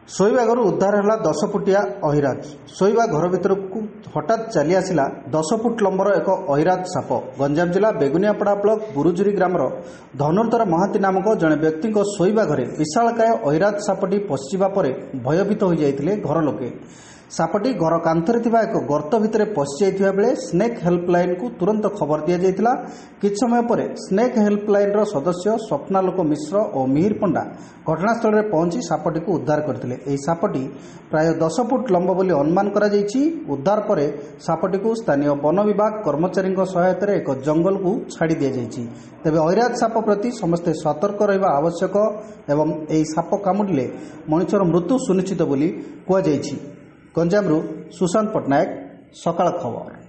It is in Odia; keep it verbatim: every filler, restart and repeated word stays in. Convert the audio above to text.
ଶୋଇବା ଘରୁ ଉଦ୍ଧାର ହେଲା ଦଶ ଫୁଟିଆ ଅହିରାଜ। ଶୋଇବା ଘର ଭିତରକୁ ହଠାତ୍ ଚାଲି ଆସିଲା ଦଶ ଫୁଟ ଲମ୍ବର ଏକ ଅହିରାଜ ସାପ। ଗଞ୍ଜାମ ଜିଲ୍ଲା ବେଗୁନିଆପଡ଼ା ବ୍ଲକ ବୁରୁଜୁରି ଗ୍ରାମର ଧନୁର୍ଦ୍ଧର ମହାନ୍ତି ନାମକ ଜଣେ ବ୍ୟକ୍ତିଙ୍କ ଶୋଇବା ଘରେ ବିଶାଳକାୟ ଅହିରାଜ ସାପଟି ପଶିଯିବା ପରେ ଭୟଭୀତ ହୋଇଯାଇଥିଲେ ଘର ଲୋକେ। ସାପଟି ଘର କାନ୍ଥରେ ଥିବା ଏକ ଗର୍ତ୍ତ ଭିତରେ ପଶିଯାଇଥିବା ବେଳେ ସ୍ନେକ୍ ହେଲ୍ପଲାଇନ୍କୁ ତୁରନ୍ତ ଖବର ଦିଆଯାଇଥିଲା। କିଛି ସମୟ ପରେ ସ୍ନେକ୍ ହେଲ୍ପଲାଇନ୍ର ସଦସ୍ୟ ସ୍ୱପ୍ନାଲୋକ ମିଶ୍ର ଓ ମିହିର ପଣ୍ଡା ଘଟଣାସ୍ଥଳରେ ପହଞ୍ଚି ସାପଟିକୁ ଉଦ୍ଧାର କରିଥିଲେ। ଏହି ସାପଟି ପ୍ରାୟ ଦଶ ଫୁଟ ଲମ୍ବ ବୋଲି ଅନୁମାନ କରାଯାଇଛି। ଉଦ୍ଧାର ପରେ ସାପଟିକୁ ସ୍ଥାନୀୟ ବନ ବିଭାଗ କର୍ମଚାରୀଙ୍କ ସହାୟତାରେ ଏକ ଜଙ୍ଗଲକୁ ଛାଡ଼ି ଦିଆଯାଇଛି। ତେବେ ଅହିରାଜ ସାପ ପ୍ରତି ସମସ୍ତେ ସତର୍କ ରହିବା ଆବଶ୍ୟକ ଏବଂ ଏହି ସାପ କାମୁଡ଼ିଲେ ମଣିଷର ମୃତ୍ୟୁ ସୁନିଶ୍ଚିତ ବୋଲି କୁହାଯାଇଛି। ଗଞ୍ଜାମରୁ ସୁଶାନ୍ତ ପଟ୍ଟନାୟକ, ସକାଳ ଖବର।